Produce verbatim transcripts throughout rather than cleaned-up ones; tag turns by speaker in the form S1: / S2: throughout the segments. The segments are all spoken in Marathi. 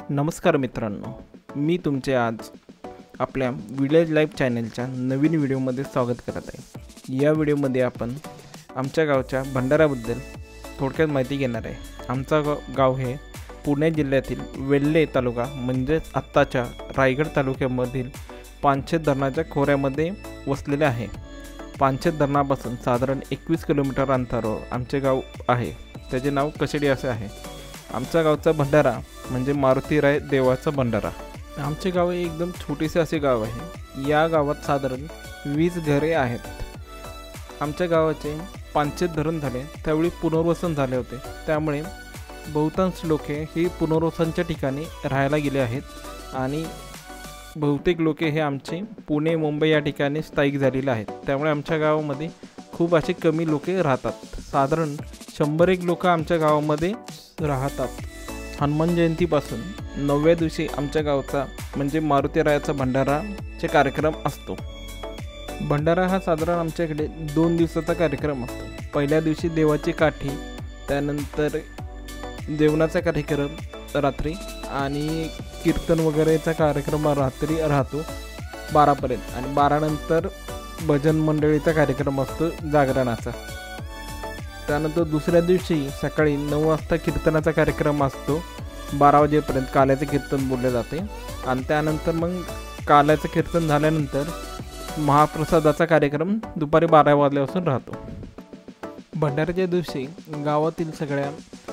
S1: नमस्कार मित्रांनो, मी तुमचे आज आपल्या विलेज लाईफ चॅनलच्या नवीन व्हिडिओमध्ये स्वागत करत आहे। या व्हिडिओमध्ये आपण आमच्या गावच्या भंडाराबद्दल थोडक्यात माहिती घेणार आहे। आमचा गाव हे पुणे जिल्ह्यातील वेल्हे तालुका म्हणजेच आत्ताच्या रायगड तालुक्यामधील पानशेत धरणाच्या खोऱ्यामध्ये वसलेले आहे। पानशेत धरणापासून साधारण एकवीस किलोमीटर अंतरावर आमचे गाव आहे। त्याचे नाव कशेडी असे आहे। आमच्या गावचा भंडारा म्हणजे मारुतीराय देवाचा भंडारा। आमचे गाव हे एकदम छोटेसे असे गाव आहे। या गावात साधारण वीस घरे आहेत। आमच्या गावाचे पानशेत धरण झाले त्यावेळी पुनर्वसन झाले होते, त्यामुळे बहुतांश लोक हे पुनर्वसनच्या ठिकाणी राहायला गेले आहेत आणि बहुतेक लोक हे आमचे पुणे मुंबई या ठिकाणी स्थायिक झालेले आहेत। त्यामुळे आमच्या गावामध्ये खूप असे कमी लोक राहतात। साधारण शंभर एक लोक आमच्या गावामध्ये राहतात। हनुमान जयंतीपासून नवव्या दिवशी आमच्या गावचा म्हणजे मारुतीरायाचा भंडाराचे कार्यक्रम असतो। भंडारा हा साधारण आमच्याकडे दोन दिवसाचा कार्यक्रम असतो। पहिल्या दिवशी देवाची काठी, त्यानंतर जेवणाचा कार्यक्रम रात्री आणि कीर्तन वगैरेचा कार्यक्रम रात्री राहतो बारापर्यंत आणि बारा नंतर भजन मंडळीचा कार्यक्रम असतो जागरणाचा। त्यानंतर दुसऱ्या दिवशी सकाळी नऊ वाजता कीर्तनाचा कार्यक्रम असतो। बारा वाजेपर्यंत काल्याचे कीर्तन बोलले जाते आणि त्यानंतर मग काल्याचं कीर्तन झाल्यानंतर महाप्रसादाचा कार्यक्रम दुपारी बारा वाजल्यापासून राहतो। भंडाऱ्याच्या दिवशी गावातील सगळ्या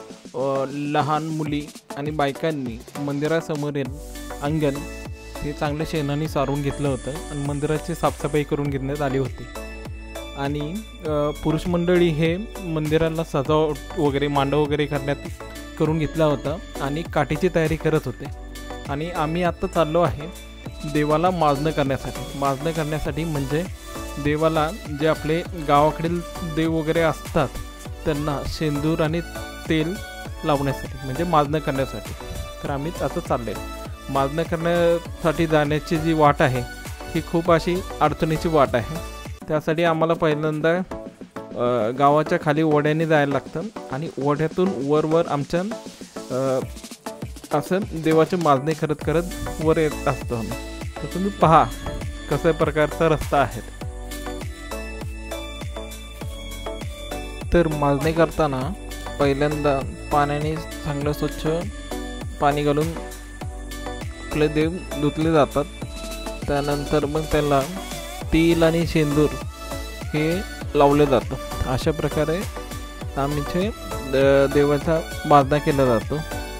S1: लहान मुली आणि बायकांनी मंदिरासमोरील अंगण हे चांगल्या शेणाने सारून घेतलं होतं आणि मंदिराची साफसफाई करून घेण्यात आली होती आणि पुरुष मंडळी हे मंदिराला सजावट वगैरे मांडव वगैरे करण्यात करून घेतला होता आणि काठीची तयारी करत होते। आणि आम्ही आत्ता चाललो आहे देवाला माजणं करण्यासाठी। माजणं करण्यासाठी म्हणजे देवाला जे आपले गावाकडील देव वगैरे असतात त्यांना शेंदूर आणि तेल लावण्यासाठी म्हणजे माजणं करण्यासाठी। तर आम्ही आता चालले माजणं करण्यासाठी जाण्याची जी वाट आहे ही खूप अशी अडचणीची वाट आहे। त्यासाठी आम्हाला पहिल्यांदा गावाच्या खाली ओढ्याने जायला लागतं आणि ओढ्यातून वर वर आमच्या असं देवाचे माजणे करत करत वर येत असतो आम्ही। तर तुम्ही पहा कशा प्रकारचा रस्ता आहे। तर माजणे करताना पहिल्यांदा पाण्याने चांगलं स्वच्छ पाणी घालून आपले देव धुतले जातात। त्यानंतर मग त्याला तेल आणि शेंदूर हे लावले जातं। अशा प्रकारे आमचे देवाचा माजणा केला जातो।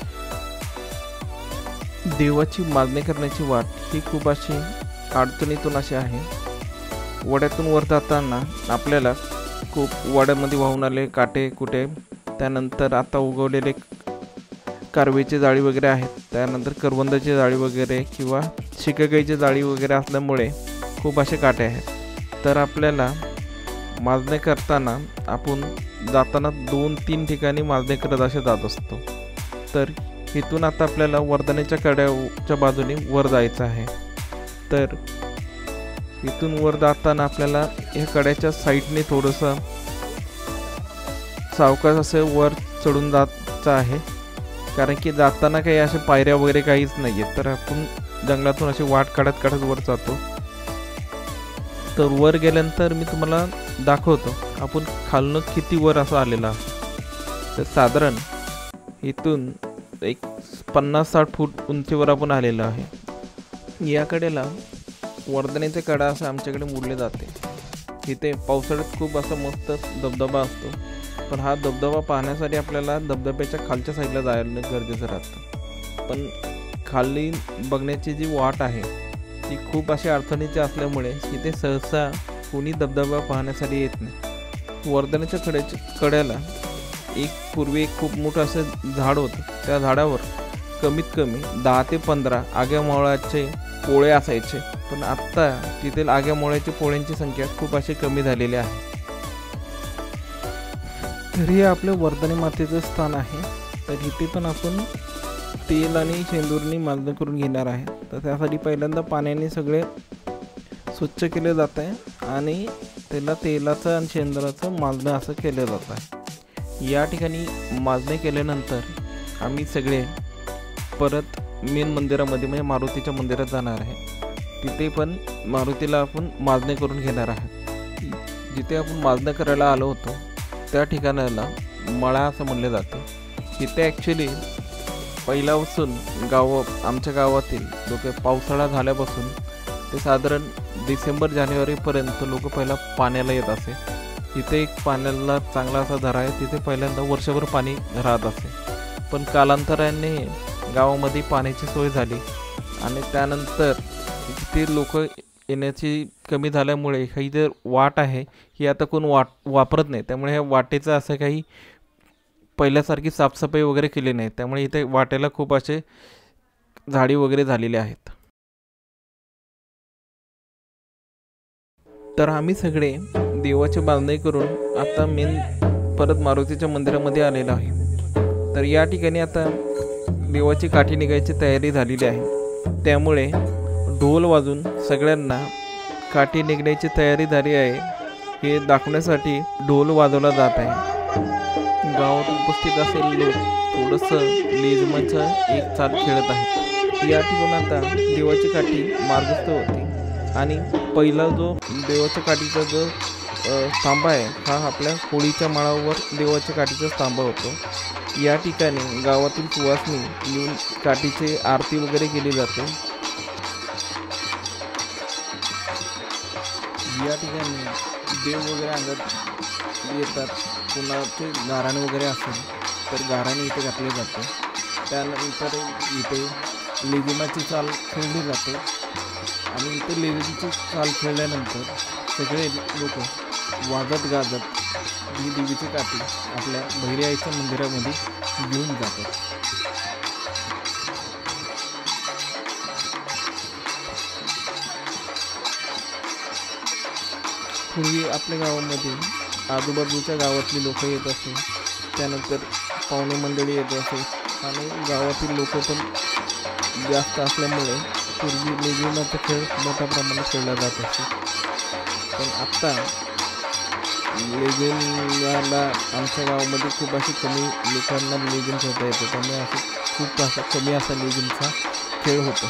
S1: देवाची माजणी करण्याची वाट ही खूप अशी अडचणीतून अशी आहे। वड्यातून वर जाताना आपल्याला खूप वड्यामध्ये वाहून आले काटे कुटे, त्यानंतर आता उगवलेले कारवीची जाळी वगैरे आहेत, त्यानंतर करवंदाची जाळी वगैरे किंवा शिकाकाईची जाळी वगैरे असल्यामुळे खूप असे काटे आहेत। तर आपल्याला माजणे करताना आपण जाताना दोन तीन ठिकाणी माजणे करत असे जात असतो। तर इथून आता आपल्याला वर्धनेच्या कड्याच्या बाजूने वर जायचं आहे। तर इथून वर जाताना आपल्याला या कड्याच्या साईडने थोडंसं सावकाश असे वर चढून जायचं आहे, कारण की जाताना काही अशा पायऱ्या वगैरे काहीच नाही आहेत। तर आपण जंगलातून अशी वाट काढत काढत वर जातो। तर वर गेल्यानंतर मी तुम्हाला दाखवतो आपण खालनं किती वर असं आलेलं आहे। तर साधारण इथून एक पन्नास साठ फूट उंचीवर आपण आलेलं आहे। या कडेला वर्धनेचे कडा असं आमच्याकडे मोडले जाते। इथे पावसाळ्यात खूप असा मस्त धबधबा असतो, पण हा धबधबा पाहण्यासाठी आपल्याला धबधब्याच्या खालच्या साईडला जायला गरजेचं राहतं। पण खाली बघण्याची जी वाट आहे ती खूप अशा अडचणीची असल्यामुळे इथे सहसा कोणी धबधबा पाहण्यासाठी येत नाही। वर्धनेच्या कड्याच्या कड्याला एक पूर्वी एक खूप मोठं असं झाड होतं। त्या झाडावर कमीत कमी दहा ते पंधरा आग्या मोळ्याचे पोळे असायचे, पण आत्ता तिथे आग्या मोळ्याच्या पोळ्यांची संख्या खूप अशी कमी झालेली आहे। तर हे आपलं वर्धने मातेचं स्थान आहे। तर इथे पण आपण तेल आणि शेंदूरनी माजणं करून घेणार आहे। तर त्यासाठी पहिल्यांदा पाण्याने सगळे स्वच्छ केले जात आहे आणि त्याला तेलाचं आणि शेंदुराचं माजणं असं केलं जात आहे। या ठिकाणी माजणे केल्यानंतर आम्ही सगळे परत मेन मंदिरामध्ये म्हणजे मारुतीच्या मंदिरात जाणार आहे. तिथे पण मारुतीला आपण माजणे करून घेणार आहे. जिथे आपण माजणं करायला आलो होतो त्या ठिकाणाला मळा असं म्हणले जाते. तिथे ॲक्च्युली पहिल्यापासून गाव आमच्या गावातील लोक पावसाळा झाल्यापासून ते साधारण डिसेंबर जानेवारीपर्यंत लोक पहिला पाण्याला येत असे. तिथे एक पाण्याला चांगला असा झरा आहे, तिथे पहिल्यांदा वर्षभर पाणी राहत असे. पण कालांतराने गावामध्ये पाण्याची सोय झाली आणि त्यानंतर तिथे लोक येण्याची कमी झाल्यामुळे ही जर वाट आहे ही आता कोण वाट वापरत नाही. त्यामुळे ह्या वाटेचं असं काही पहिल्यासारखी साफसफाई वगैरे केली नाही. त्यामुळे इथे वाटेला खूप असे झाडी वगैरे झालेले आहेत. तर आम्ही सगळे देवाची बांधणी करून आता मेन परत मारुतीच्या मंदिरामध्ये आलेलो आहे. तर या ठिकाणी आता देवाची काठी निघायची तयारी झालेली आहे. त्यामुळे ढोल वाजून सगळ्यांना काठी निघण्याची तयारी झाली आहे हे दाखवण्यासाठी ढोल वाजवला जात आहे. गावात उपस्थित असलेले लोक थोडंसं लेझिमाचं एक चाल खेळत आहेत. या ठिकाणी आता देवाची काठी मार्गस्थ होती आणि पहिला जो देवाच्या काठीचा जो स्तंभ आहे हा आपल्या होळीच्या माळावर देवाच्या काठीचा स्तंभ होतो. या ठिकाणी गावातील सुवासनी येऊन काठीची आरती वगैरे केली जाते. या ठिकाणी देव वगैरे अंगात येतात. कुणाचे गाराणे वगैरे असेल तर गाराणे इथे घातले जाते. त्यानंतर इथे लेझिमाची चाल खेळली जाते आणि इथे लेझिमची चाल खेळल्यानंतर सगळे लोक वाजत गाजत ही देवीची काठी आपल्या भैरी आईच्या मंदिरामध्ये घेऊन जातात. पूर्वी आपल्या गावामध्ये आजूबाजूच्या गावातली लोक येत असे, त्यानंतर पाहुणे मंडळी येत असे आणि गावातील लोक पण जास्त असल्यामुळे पूर्वी लेझिमाचा खेळ मोठ्या प्रमाणात खेळला जात असे. पण आत्ता लेझिमला आमच्या गावामध्ये खूप अशी कमी लोकांना लेझिम खेळता येतं. त्यामुळे असं खूप असा कमी असा लेझिमचा खेळ होतो.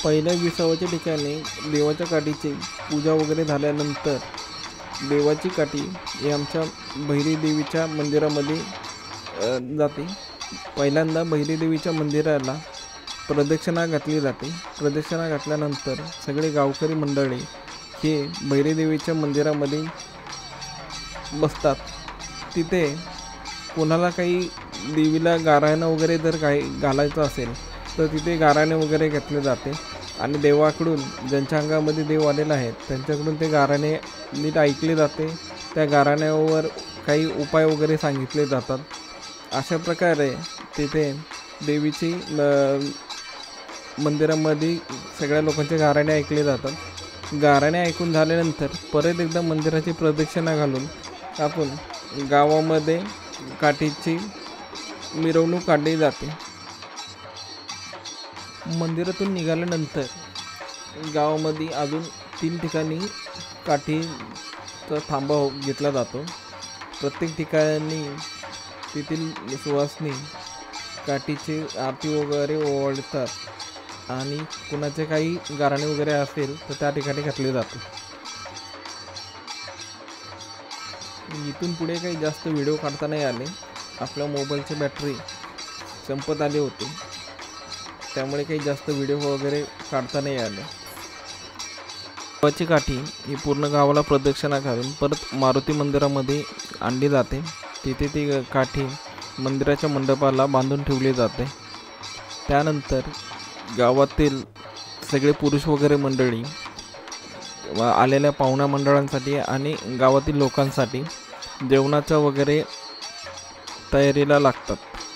S1: पहिल्या विसावाच्या ठिकाणी देवाच्या काठीची पूजा वगैरे झाल्यानंतर देवाची काठी ही आमच्या भैरी देवीच्या मंदिरामध्ये जाते। पहिल्यांदा भैरी देवीच्या मंदिराला प्रदक्षिणा घातली जाते। प्रदक्षिणा घातल्यानंतर सगळे गावकरी मंडळी हे भैरी देवीच्या मंदिरामध्ये बसतात। तिथे कोणाला काही देवीला गाराणं वगैरे जर काही घालायचं असेल तर तिथे गाराणे वगैरे घेतले जाते आणि देवाकडून ज्यांच्या अंगामध्ये देव आलेला आहे त्यांच्याकडून ते गाराणे नीट ऐकले जाते। त्या गाराण्यावर काही उपाय वगैरे सांगितले जातात। अशा प्रकारे तिथे देवीची मंदिरामध्ये सगळ्या लोकांचे गाराणे ऐकले जातात। गाराणे ऐकून झाल्यानंतर परत एकदा मंदिराची प्रदक्षिणा घालून आपण गावामध्ये काठीची मिरवणूक काढली जाते। मंदिरातून निघाल्यानंतर गावामध्ये अजून तीन ठिकाणी काठीचा थांबा घेतला जातो। प्रत्येक ठिकाणी तेथील सुवासिनी काठीची आरती वगैरे ओवाळतात आणि कुणाचे काही गाराणे वगैरे असेल तर त्या ठिकाणी घातले जाते। इथून पुढे काही जास्त व्हिडिओ काढता नाही आले, आपल्या मोबाईलची बॅटरी संपत आली होती, त्यामुळे काही जास्त व्हिडिओ वगैरे काढता नाही आले। देवाची काठी ही पूर्ण गावाला प्रदक्षिणा घालून परत मारुती मंदिरामध्ये आणली जाते। तिथे ती काठी मंदिराच्या मंडपाला बांधून ठेवली जाते। त्यानंतर गावातील सगळे पुरुष वगैरे मंडळी आलेल्या पाहुण्या मंडळांसाठी आणि गावातील लोकांसाठी जेवणाच्या वगैरे तयारीला लागतात।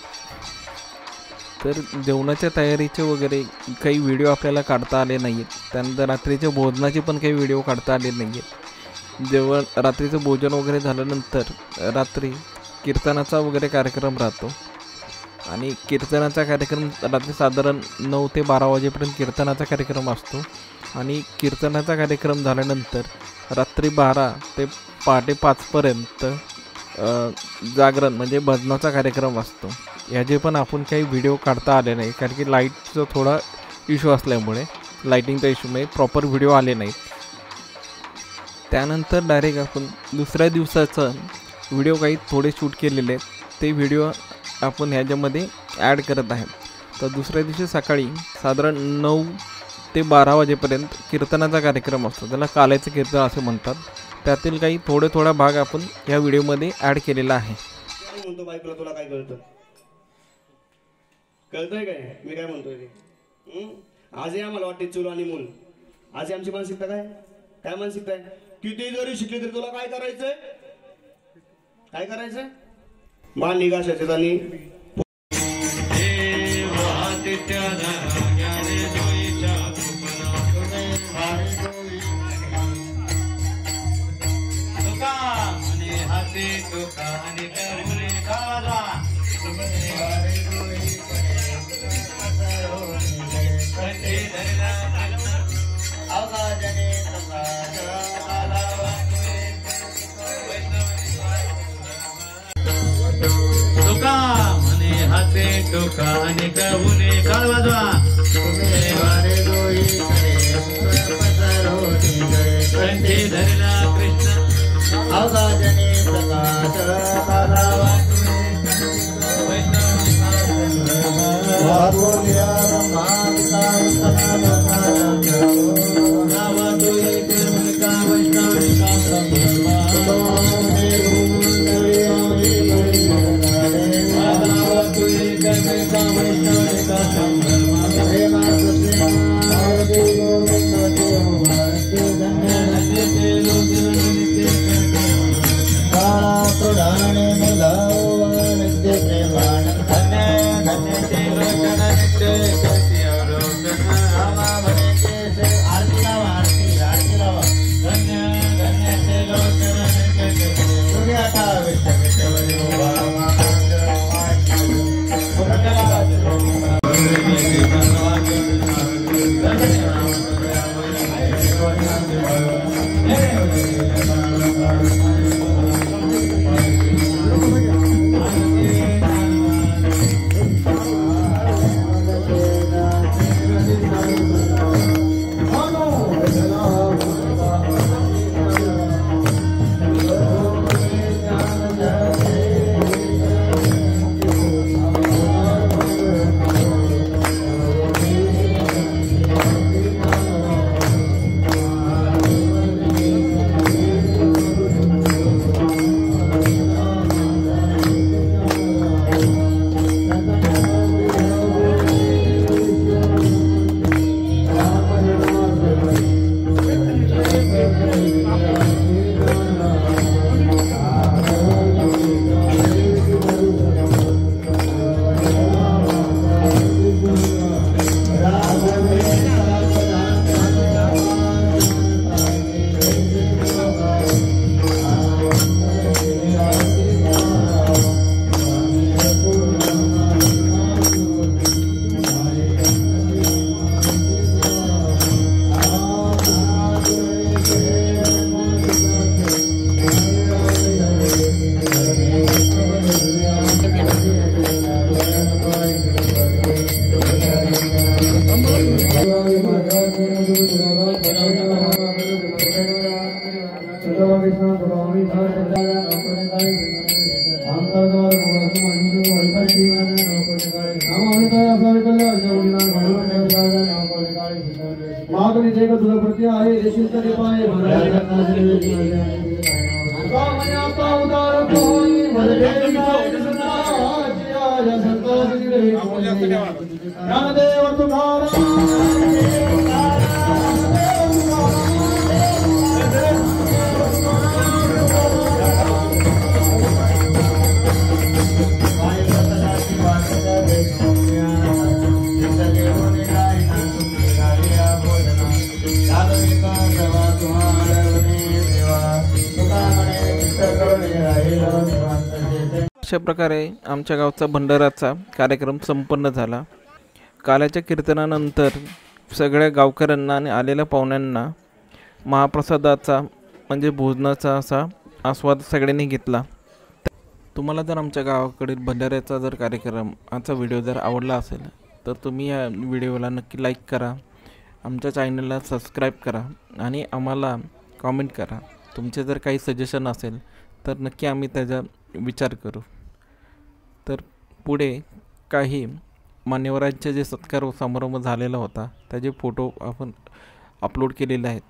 S1: तर जेवणाच्या तयारीचे वगैरे काही व्हिडिओ आपल्याला काढता आले नाही आहेत। त्यानंतर रात्रीच्या भोजनाचे पण काही व्हिडिओ काढता आले नाही आहेत। जेवण रात्रीचं भोजन वगैरे झाल्यानंतर रात्री कीर्तनाचा वगैरे कार्यक्रम राहतो आणि कीर्तनाचा कार्यक्रम रात्री साधारण नऊ ते बारा वाजेपर्यंत कीर्तनाचा कार्यक्रम असतो आणि कीर्तनाचा कार्यक्रम झाल्यानंतर रात्री बारा ते पहाटे पाचपर्यंत जागरण म्हणजे भजनाचा कार्यक्रम असतो। ह्याचे पण आपण काही व्हिडिओ काढता आले नाही कारण की लाईटचा थोडा इश्यू असल्यामुळे, लाईटिंगचा इश्यूमुळे प्रॉपर व्हिडिओ आले नाहीत। त्यानंतर डायरेक्ट आपण दुसऱ्या दिवसाचा व्हिडिओ काही थोडे शूट केलेले ते व्हिडिओ आपण ह्याच्यामध्ये ॲड करत आहे। तर दुसऱ्या दिवशी सकाळी साधारण नऊ ते बारा वाजेपर्यंत कीर्तनाचा कार्यक्रम असतो, त्याला काल्याचं कीर्तन असे म्हणतात। त्यातील काही थोडे थोडा भाग आपण या व्हिडिओमध्ये ॲड केलेला आहे।
S2: म्हणतो बायकोला तुला काय कळतं? कळतंय काय मी काय म्हणतोय ते? आजही आम्हाला वाटते चूल आणि मूल। आज आमची मानसिकता काय काय मानसिकता आहे? किती जरी शिकली तरी तुला काय करायचंय? काय करायचंय? मान निघाशाचे आणि
S3: हाते टोका आणि कवुने काळ वाजवा तुम्ही वारे गोई कंठी धरला कृष्ण अवगाजने प्रकाश
S4: Thank you. माधुरी देख तुझा प्रति आहे देशील तरी पाय ज्ञानदेव
S1: अशा प्रकारे आमच्या गावचा भंडाराचा कार्यक्रम संपन्न झाला. काल्याच्या कीर्तनानंतर सगळ्या गावकऱ्यांना आणि आलेल्या पाहुण्यांना महाप्रसादाचा म्हणजे भोजनाचा असा आस्वाद सगळ्यांनी घेतला. तुम्हाला जर आमच्या गावाकडील भंडाऱ्याचा जर कार्यक्रम आजचा व्हिडिओ जर आवडला असेल तर तुम्ही या व्हिडिओला नक्की लाईक करा, आमच्या चॅनलला सबस्क्राईब करा आणि आम्हाला कॉमेंट करा. तुमचे जर काही सजेशन असेल तर नक्की आम्ही त्याचा विचार करू. तर पुढे काही मान्यवरांचे जे सत्कार समारंभ झालेला होता त्याचे फोटो आपण अपलोड केलेले आहेत.